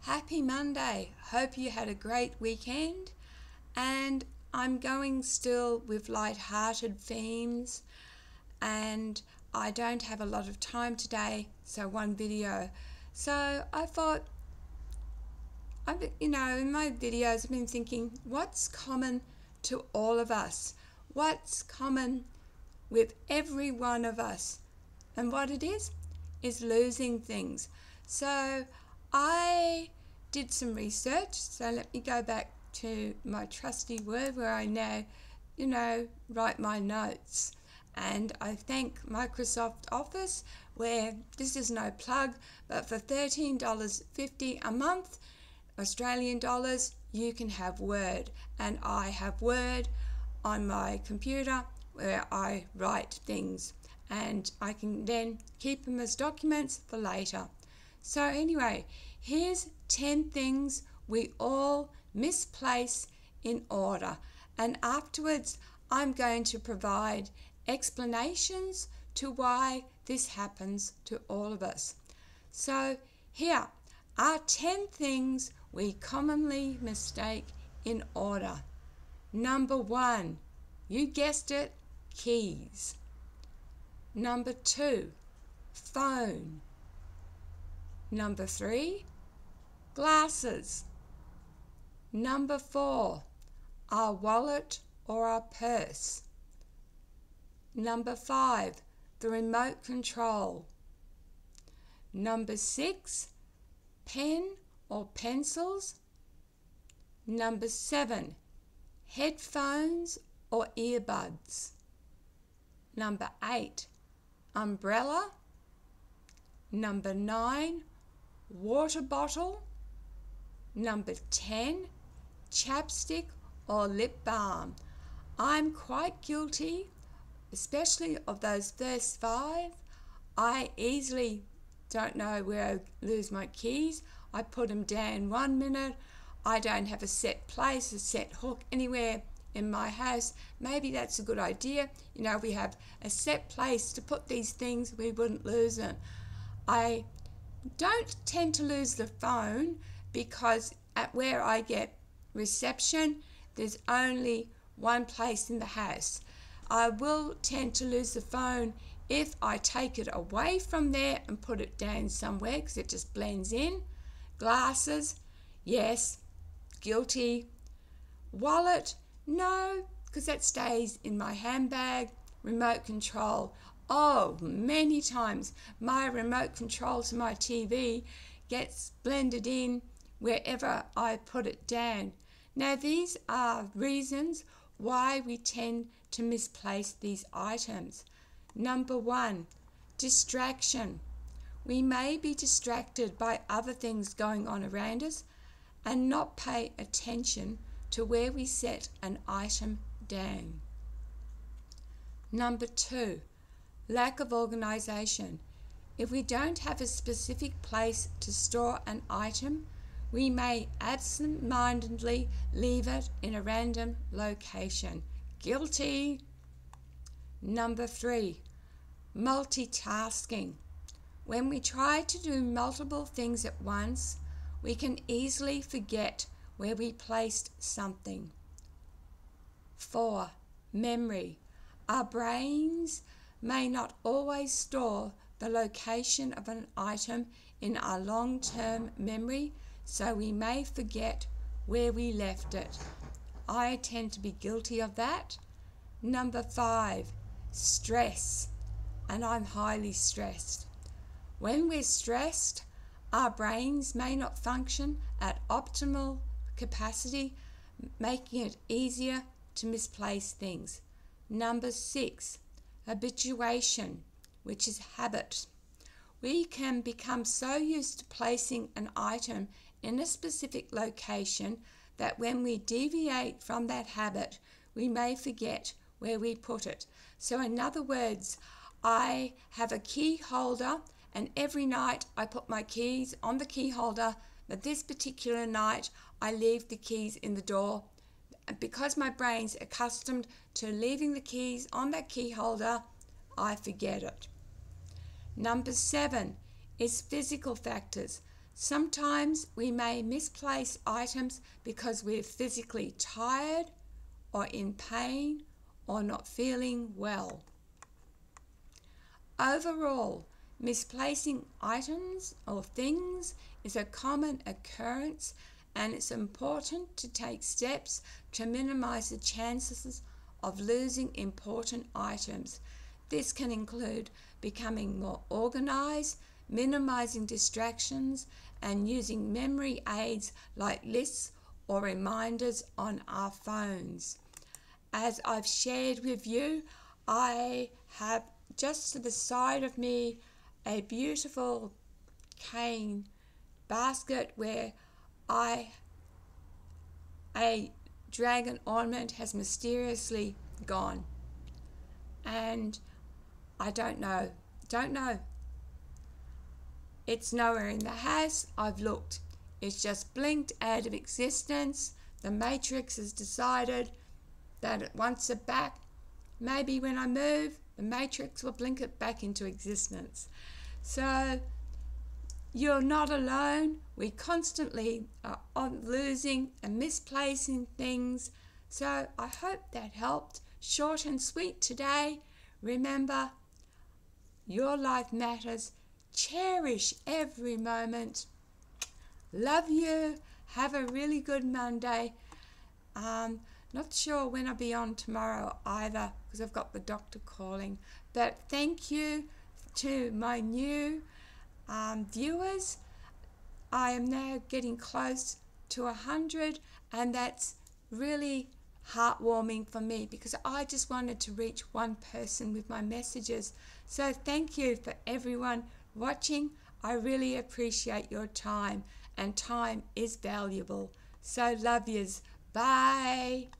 Happy Monday. Hope you had a great weekend. And I'm going still with light-hearted themes, and I don't have a lot of time today, so one video. So I thought, in my videos I've been thinking, what's common to all of us? What's common with every one of us? And what it is losing things. So I did some research, so let me go back to my trusty Word where I now, write my notes. And I thank Microsoft Office, where this is no plug, but for $13.50 a month, Australian dollars, you can have Word. And I have Word on my computer where I write things, and I can then keep them as documents for later. So anyway, here's 10 things we all misplace in order, and afterwards I'm going to provide explanations to why this happens to all of us. So here are 10 things we commonly mistake in order. Number 1, you guessed it, keys. Number 2, phone. Number 3, glasses. Number 4, our wallet or our purse. Number 5, the remote control. Number 6, pen or pencils. Number 7, headphones or earbuds. Number 8, umbrella. Number 9, water bottle. Number 10, chapstick or lip balm. I'm quite guilty, especially of those first 5. I easily don't know where I lose my keys. I put them down 1 minute. I don't have a set place, a set hook anywhere in my house. Maybe that's a good idea. We have a set place to put these things, we wouldn't lose them. I don't tend to lose the phone because at where I get reception, there's only one place in the house. I will tend to lose the phone if I take it away from there and put it down somewhere because it just blends in. Glasses, yes, guilty. Wallet, no, because that stays in my handbag. Remote control, oh, many times my remote control to my TV gets blended in wherever I put it down. Now these are reasons why we tend to misplace these items. Number 1, distraction. We may be distracted by other things going on around us and not pay attention to where we set an item down. Number 2, lack of organisation. If we don't have a specific place to store an item, we may absent-mindedly leave it in a random location. Guilty. Number 3, multitasking. When we try to do multiple things at once, we can easily forget where we placed something. 4, memory. Our brains may not always store the location of an item in our long-term memory, so we may forget where we left it. I tend to be guilty of that. Number 5, stress, and I'm highly stressed. When we're stressed, our brains may not function at optimal capacity, making it easier to misplace things. Number 6, habituation, which is habit. We can become so used to placing an item in a specific location that when we deviate from that habit, we may forget where we put it. So in other words, I have a key holder, and every night I put my keys on the key holder, but this particular night I leave the keys in the door. Because my brain's accustomed to leaving the keys on that key holder, I forget it. Number 7 is physical factors. Sometimes we may misplace items because we're physically tired or in pain or not feeling well. Overall, misplacing items or things is a common occurrence, and it's important to take steps to minimize the chances of losing important items. This can include becoming more organized, minimizing distractions, and using memory aids like lists or reminders on our phones. As I've shared with you, I have just to the side of me a beautiful cane basket where a dragon ornament has mysteriously gone, and I don't know. It's nowhere in the house. I've looked. It's just blinked out of existence. The Matrix has decided that it wants it back. Maybe when I move, the Matrix will blink it back into existence. So you're not alone. We constantly are losing and misplacing things. So I hope that helped. Short and sweet today. Remember, your life matters. Cherish every moment. Love you. Have a really good Monday. Not sure when I'll be on tomorrow either because I've got the doctor calling. But thank you to my new viewers. I am now getting close to 100, and that's really heartwarming for me because I just wanted to reach one person with my messages. So thank you for everyone watching. I really appreciate your time, and time is valuable. So love yous. Bye.